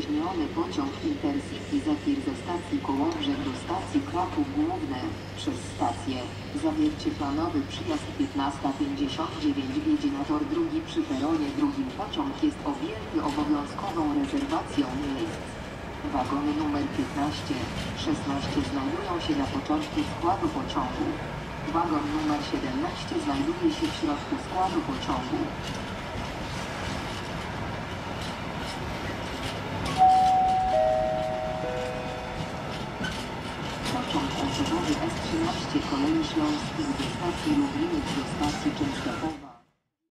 uspóźniony pociąg Intercity Zephyr ze stacji Kołobrzeg do stacji Kraków Główne. Przez stację. Zawiercie planowy przyjazd 15:59 wiedzie na tor drugi przy peronie drugim. Pociąg jest objęty obowiązkową rezerwacją miejsc. Wagony numer 15, 16 znajdują się na początku składu pociągu. Wagon numer 17 znajduje się w środku składu pociągu. Pociąg pasażerowy S13 Kolei Śląskich ze stacji Lubliniec do stacji